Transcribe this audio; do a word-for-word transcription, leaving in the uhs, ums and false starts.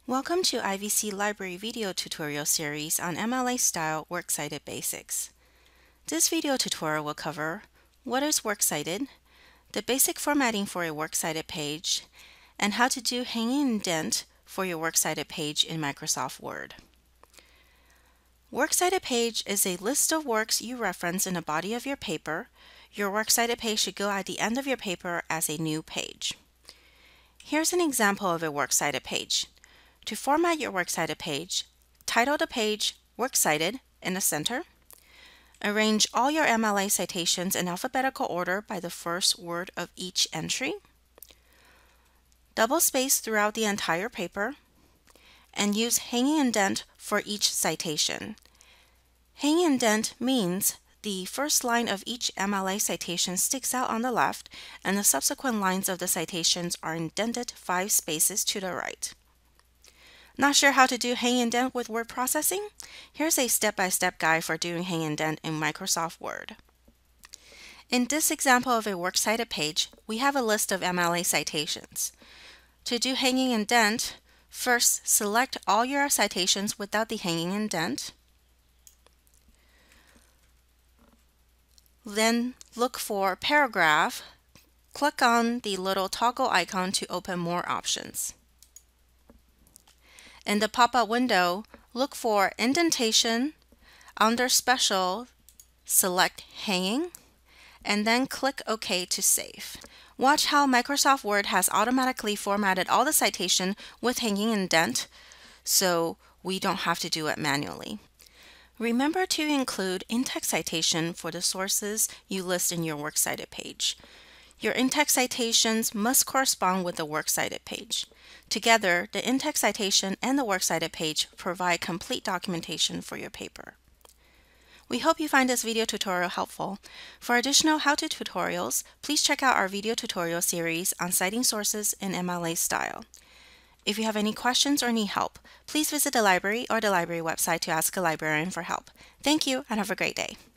Welcome to I V C Library video tutorial series on M L A style Works Cited basics. This video tutorial will cover what is Works Cited, the basic formatting for a Works Cited page, and how to do hanging indent for your Works Cited page in Microsoft Word. Works Cited page is a list of works you reference in the body of your paper. Your Works Cited page should go at the end of your paper as a new page. Here's an example of a Works Cited page. To format your Works Cited page, title the page Works Cited in the center. Arrange all your M L A citations in alphabetical order by the first word of each entry. Double space throughout the entire paper. And use hanging indent for each citation. Hanging indent means the first line of each M L A citation sticks out on the left, and the subsequent lines of the citations are indented five spaces to the right. Not sure how to do hang indent with word processing? Here's a step-by-step guide for doing hang indent in Microsoft Word. In this example of a Works Cited page, we have a list of M L A citations. To do hanging indent, first select all your citations without the hanging indent. Then look for paragraph. Click on the little toggle icon to open more options. In the pop-up window, look for indentation. Under special, select hanging, and then click OK to save. Watch how Microsoft Word has automatically formatted all the citation with hanging indent, so we don't have to do it manually. Remember to include in-text citation for the sources you list in your Works Cited page. Your in-text citations must correspond with the Works Cited page. Together, the in-text citation and the Works Cited page provide complete documentation for your paper. We hope you find this video tutorial helpful. For additional how-to tutorials, please check out our video tutorial series on citing sources in M L A style. If you have any questions or need help, please visit the library or the library website to ask a librarian for help. Thank you and have a great day.